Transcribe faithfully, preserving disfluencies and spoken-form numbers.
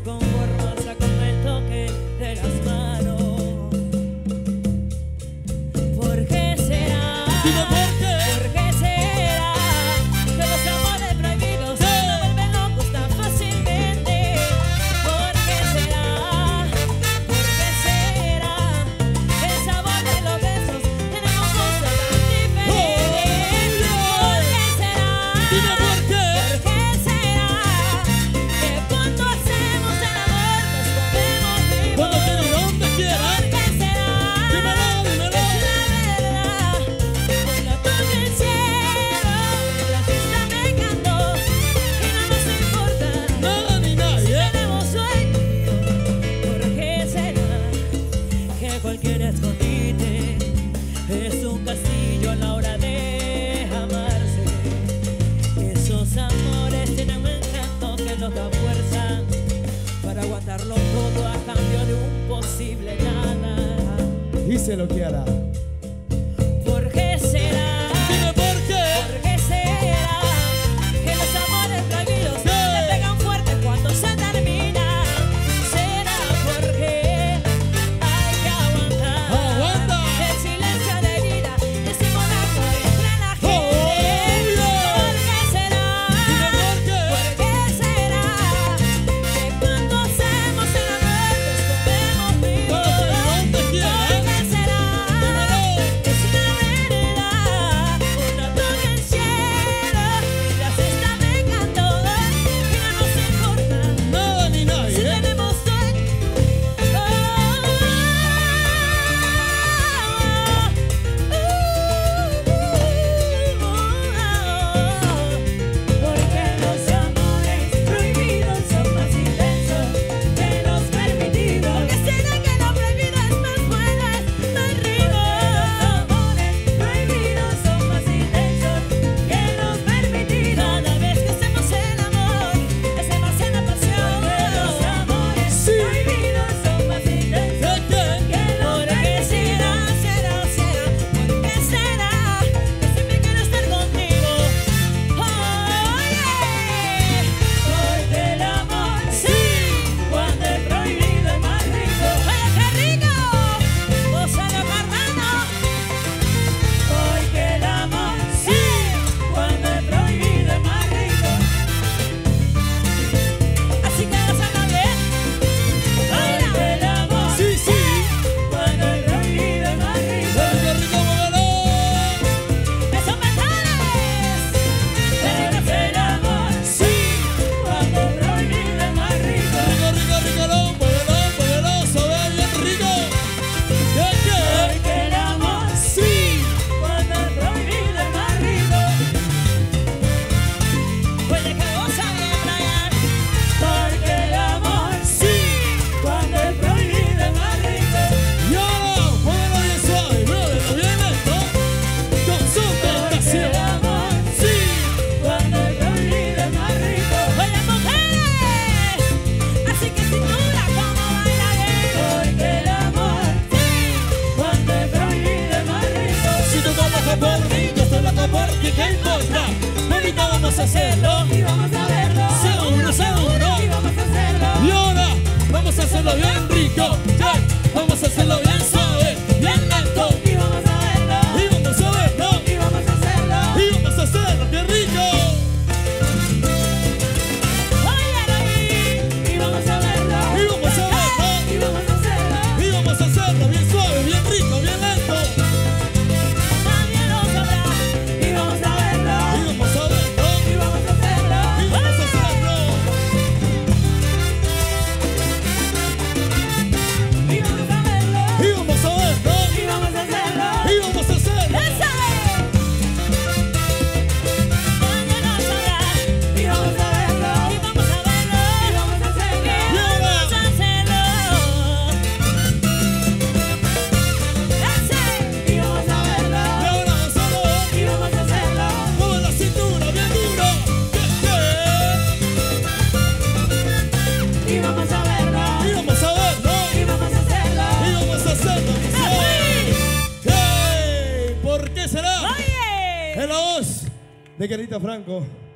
te conformas a con el toque de las manos. ¿Por qué será? Dime por qué. ¿Por qué será que los amores prohibidos Sí. no vuelven locos tan fácilmente? ¿Por qué será? ¿Por qué será que el sabor de los besos tenemos cosas tan diferentes? ¿Por qué será? Dime por qué. ¿Por qué será que cuando hacemos el amor nos comemos vivos? Cuando quieras, donde quieras. ¿Por qué será? Dímelo, dímelo. Es la verdad, cuando toque el cielo y la fiesta me encantó, que no nos importa Nada ni si nadie. tenemos sueño. ¿Por qué será que cualquier escondite es un castillo a la hora de amarse? Esos amores tienen un encanto que nos da fuerza para aguantarlo todo a cambio de un posible nada. Y se lo que hará. ¿Por qué será? Dime por qué. ¿Por qué será que los amores prohibidos Sí. te pegan fuerte cuando se terminan? ¿Será porque hay que aguantar Aguanta. el silencio de vida y simularlo entre la gente? Oh, yeah. ¿Por qué será? Dime por qué. ¿Por qué será que cuando hacemos el amor nos comemos vivos? Cuando quieras, donde quieras. ¿Por qué será? Dímelo. Es la verdad, cuando toque el cielo y la fiesta me encantó, que no nos importa Nada ni si nadie. tenemos sueño. Porque los amores prohibidos son más intensos que los permitidos. Porque será que lo prohibido es más bueno, es más rico. Los amores prohibidos son más intensos que los permitidos. Cada vez que hacemos el amor es demasiada pasión. Porque los amores prohibidos son más intensos que los permitidos. Será, será, será. ¿Por qué será que siempre quiero estar contigo? Oye, porque el amor sí, cuando es prohibido es más rico. Oye, qué rico, gózalo carnando. Porque el amor sí, cuando es prohibido es más rico. Así que gózalo bien. Porque el amor Sí, sí. cuando es prohibido es más rico. Rico, rico, muévelo. ¡Esos metales! Pero el amor sí, cuando es prohibido es más rico. Rico, rico, rico, lo, muévelo, muévelo, sabe bien rico. ¿Qué, qué? Porque el amor sí, cuando es prohibido es más rico. Oye, que goza bien, Brian. Porque el amor sí, cuando es prohibido es más rico. Y ahora, muévelo bien suave, muévelo bien lento. Con su Porque el tentación. amor sí, cuando es prohibido es más rico. Oye, mujeres, así que cintura como baila bien. Porque el amor sí, cuando es prohibido es más rico. Si tú estás loca por mí, yo estoy loca por ti, ¿qué importa? Mamita, vamos a hacerlo. Y vamos a verlo. Seguro, seguro. Y vamos a hacerlo. Y ahora, vamos a hacerlo bien rico. Yeah. Vamos a hacerlo bien suave, bien lento. Y vamos a verlo. Y vamos a verlo. Y vamos a hacerlo. Y vamos a hacerlo bien rico. Óyelo ahí. Y vamos a verlo. Y vamos a verlo. Y vamos a hacerlo. Y vamos a hacerlo bien suave, bien rico, bien lento. Nadie lo sabrá. Y vamos a verlo. Y vamos a verlo. Y vamos a hacerlo. Y vamos a hacerlo. Y vamos a verlo. Y vamos a verlo. Y vamos a hacerlo. Y vamos a hacerlo. ¡Esa es! Nadie lo sabrá. Y vamos a verlo. Y vamos a verlo. Y vamos a hacerlo. Y vamos a hacerlo. ¡Ese! Y vamos a verlo. Y ahora solo Y vamos a hacerlo. mueve la cintura bien duro. Yeah, Y vamos a verlo. yeah. Y vamos a verlo. Y vamos a hacerlo. Y vamos a hacerlo bien suave. Hey, ¿por qué será? ¡Oye! En la voz de Carlita Franco.